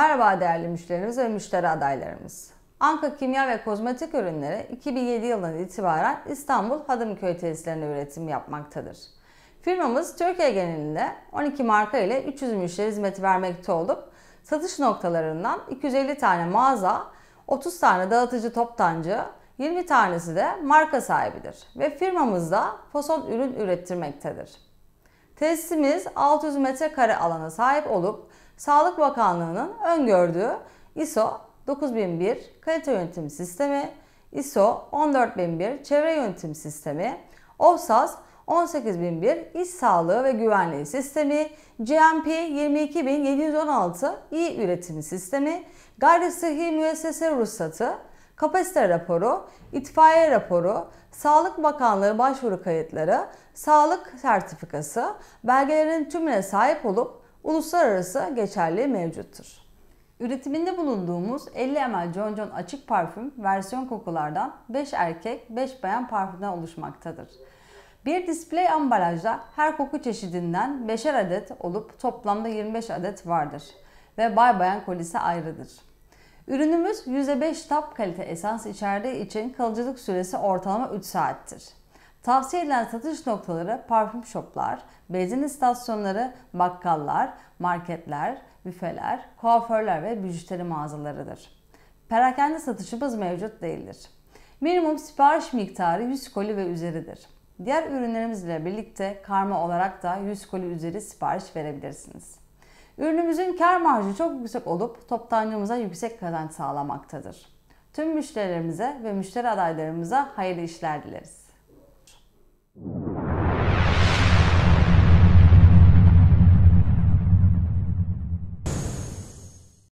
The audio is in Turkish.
Merhaba değerli müşterimiz ve müşteri adaylarımız. Anka Kimya ve Kozmetik Ürünleri 2007 yılından itibaren İstanbul Hadımköy tesislerinde üretim yapmaktadır. Firmamız Türkiye genelinde 12 marka ile 300 müşteri hizmeti vermekte olup satış noktalarından 250 tane mağaza, 30 tane dağıtıcı toptancı, 20 tanesi de marka sahibidir ve firmamızda fason ürün ürettirmektedir. Tesisimiz 600 metrekare alana sahip olup Sağlık Bakanlığı'nın öngördüğü ISO 9001 kalite yönetim sistemi, ISO 14001 çevre yönetim sistemi, OHSAS 18001 iş sağlığı ve güvenliği sistemi, GMP 22716 iyi üretim sistemi, gayri sıhhi müessese ruhsatı, kapasite raporu, itfaiye raporu, Sağlık Bakanlığı başvuru kayıtları, sağlık sertifikası, belgelerin tümüne sahip olup uluslararası geçerliği mevcuttur. Üretiminde bulunduğumuz 50 ml John John açık parfüm versiyon kokulardan 5 erkek 5 bayan parfümden oluşmaktadır. Bir display ambalajda her koku çeşidinden 5'er adet olup toplamda 25 adet vardır ve bay bayan kolisi ayrıdır. Ürünümüz %5 top kalite esans içerdiği için kalıcılık süresi ortalama 3 saattir. Tavsiye edilen satış noktaları parfüm shoplar, benzin istasyonları, bakkallar, marketler, büfeler, kuaförler ve bijuteri mağazalarıdır. Perakende satışımız mevcut değildir. Minimum sipariş miktarı 100 koli ve üzeridir. Diğer ürünlerimizle birlikte karma olarak da 100 koli üzeri sipariş verebilirsiniz. Ürünümüzün kar marjı çok yüksek olup toptancımıza yüksek kazanç sağlamaktadır. Tüm müşterilerimize ve müşteri adaylarımıza hayırlı işler dileriz.